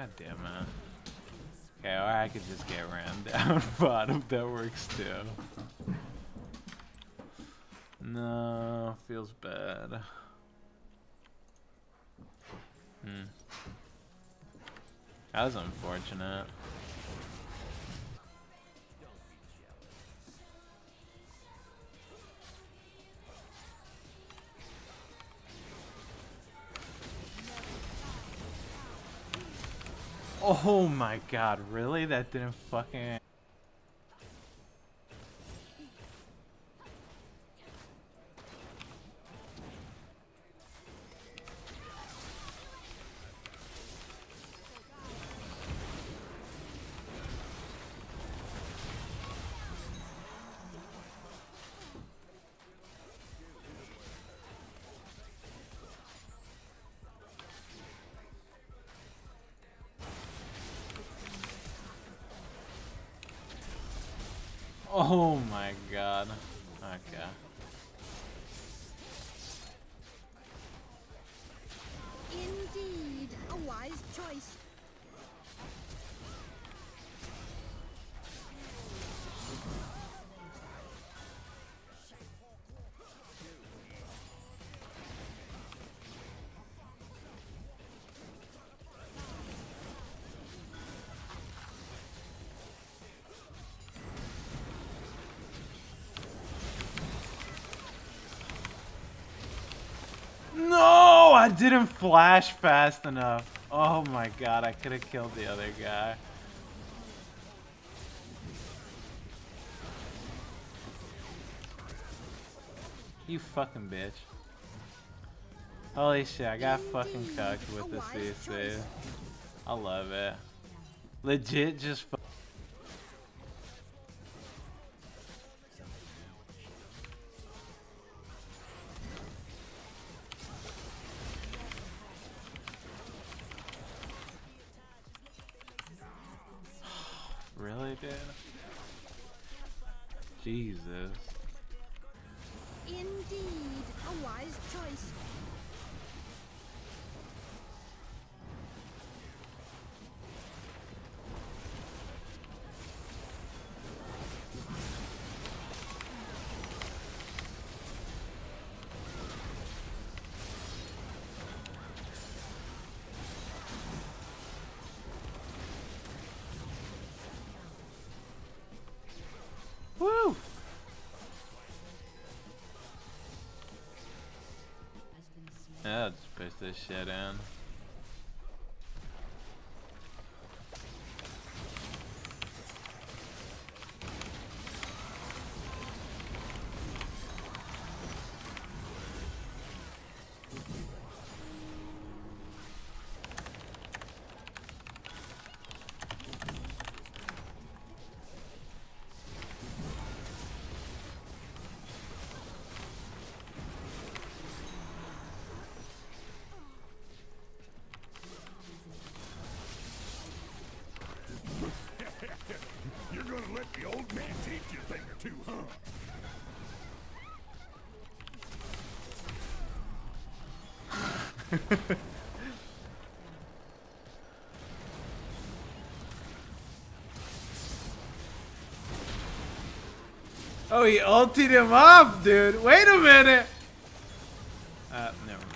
God damn it. Okay, or I could just get ran down bottom. That works too. No, feels bad. That was unfortunate. Oh my god, really? That didn't fucking... Oh my god. Okay. Indeed, a wise choice. No, I didn't flash fast enough. Oh my god, I could have killed the other guy. You fucking bitch. Holy shit, I got fucking cucked with the CC. I love it. Legit just really, dude? Jesus. Indeed, a wise choice. Woo! Yeah, let's push this shit in. You're gonna let the old man teach you a thing or two, huh? Oh, he ultied him up, dude. Wait a minute. Never mind.